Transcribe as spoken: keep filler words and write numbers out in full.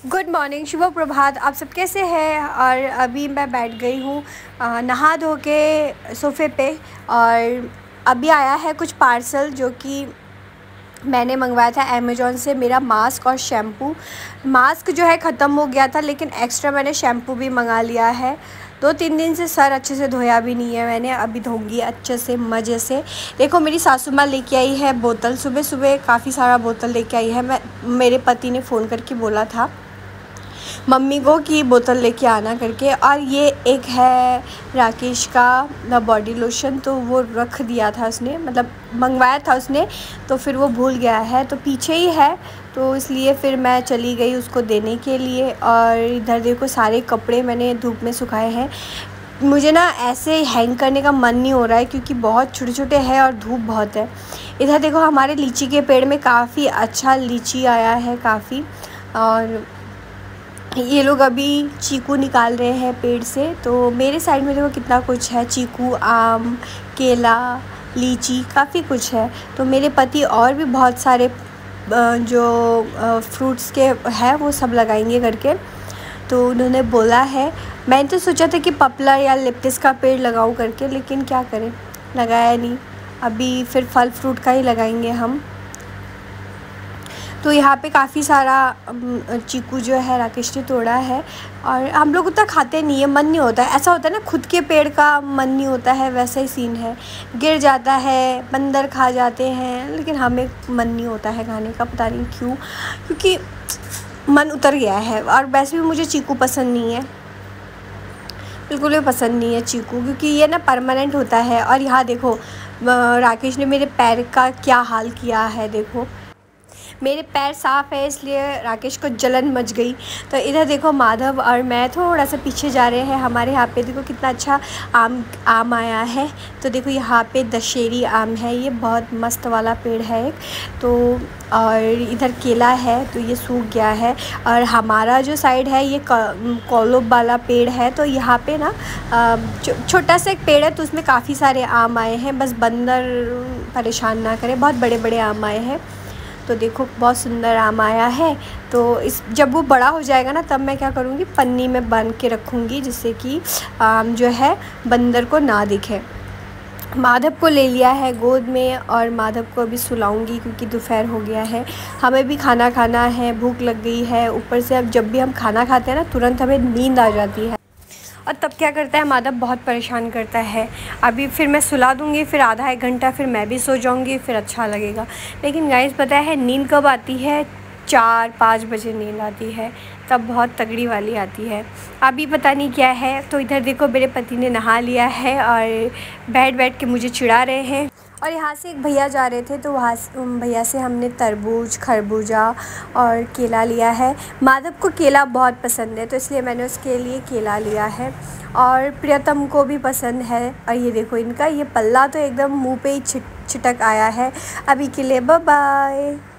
Good morning, शुभ प्रभात। आप सब कैसे हैं? और अभी मैं बैठ गई हूँ नहा धो के सोफ़े पे। और अभी आया है कुछ पार्सल जो कि मैंने मंगवाया था अमेज़ॉन से। मेरा मास्क और शैम्पू, मास्क जो है ख़त्म हो गया था, लेकिन एक्स्ट्रा मैंने शैम्पू भी मंगा लिया है। दो तीन दिन से सर अच्छे से धोया भी नहीं है मैंने, अभी धोऊंगी अच्छे से मज़े से। देखो मेरी सासू माँ लेके आई है बोतल, सुबह सुबह काफ़ी सारा बोतल लेके आई है। मैं मेरे पति ने फ़ोन करके बोला था मम्मी को कि बोतल लेके आना करके। और ये एक है राकेश का बॉडी लोशन, तो वो रख दिया था उसने, मतलब मंगवाया था उसने, तो फिर वो भूल गया है, तो पीछे ही है, तो इसलिए फिर मैं चली गई उसको देने के लिए। और इधर देखो सारे कपड़े मैंने धूप में सुखाए हैं। मुझे ना ऐसे हैंग करने का मन नहीं हो रहा है क्योंकि बहुत छोटे छोटे हैं और धूप बहुत है। इधर देखो हमारे लीची के पेड़ में काफ़ी अच्छा लीची आया है काफ़ी। और ये लोग अभी चीकू निकाल रहे हैं पेड़ से। तो मेरे साइड में देखो कितना कुछ है, चीकू, आम, केला, लीची, काफ़ी कुछ है। तो मेरे पति और भी बहुत सारे जो फ्रूट्स के है वो सब लगाएंगे करके, तो उन्होंने बोला है। मैंने तो सोचा था कि पपला या लिप्टिस का पेड़ लगाऊं करके, लेकिन क्या करें, लगाया नहीं। अभी फिर फल फ्रूट का ही लगाएंगे हम। तो यहाँ पे काफ़ी सारा चीकू जो है राकेश ने तोड़ा है। और हम लोग उतना खाते नहीं है, मन नहीं होता है। ऐसा होता है ना, खुद के पेड़ का मन नहीं होता है, वैसा ही सीन है। गिर जाता है, बंदर खा जाते हैं, लेकिन हमें मन नहीं होता है खाने का, पता नहीं क्यों, क्योंकि मन उतर गया है। और वैसे भी मुझे चीकू पसंद नहीं है, बिल्कुल भी पसंद नहीं है चीकू, क्योंकि ये ना परमानेंट होता है। और यहाँ देखो राकेश ने मेरे पैर का क्या हाल किया है, देखो मेरे पैर साफ़ है इसलिए राकेश को जलन मच गई। तो इधर देखो माधव और मैं थोड़ा सा पीछे जा रहे हैं। हमारे यहाँ पे देखो कितना अच्छा आम आम आया है। तो देखो यहाँ पे दशहरी आम है, ये बहुत मस्त वाला पेड़ है एक। तो और इधर केला है, तो ये सूख गया है। और हमारा जो साइड है ये कोलोब वाला पेड़ है, तो यहाँ पे ना छोटा सा एक पेड़ है, तो उसमें काफ़ी सारे आम आए हैं। बस बंदर परेशान ना करे, बहुत बड़े बड़े आम आए हैं। तो देखो बहुत सुंदर आम आया है। तो इस जब वो बड़ा हो जाएगा ना, तब मैं क्या करूँगी, पन्नी में बांध के रखूँगी, जिससे कि आम जो है बंदर को ना दिखे। माधव को ले लिया है गोद में, और माधव को अभी सुलाऊंगी क्योंकि दोपहर हो गया है। हमें भी खाना खाना है, भूख लग गई है। ऊपर से अब जब भी हम खाना खाते हैं ना, तुरंत हमें नींद आ जाती है। और तब क्या करता है माधव, बहुत परेशान करता है। अभी फिर मैं सुला दूँगी, फिर आधा एक घंटा फिर मैं भी सो जाऊँगी, फिर अच्छा लगेगा। लेकिन गाइस पता है नींद कब आती है? चार पाँच बजे नींद आती है, तब बहुत तगड़ी वाली आती है। अभी पता नहीं क्या है। तो इधर देखो मेरे पति ने नहा लिया है और बैठ बैठ के मुझे चिढ़ा रहे हैं। और यहाँ से एक भैया जा रहे थे, तो वहाँ भैया से हमने तरबूज, खरबूजा और केला लिया है। माधव को केला बहुत पसंद है, तो इसलिए मैंने उसके लिए केला लिया है। और प्रियतम को भी पसंद है। और ये देखो इनका ये पल्ला तो एकदम मुंह पे ही छिट छिटक आया है। अभी के लिए बाय बाय।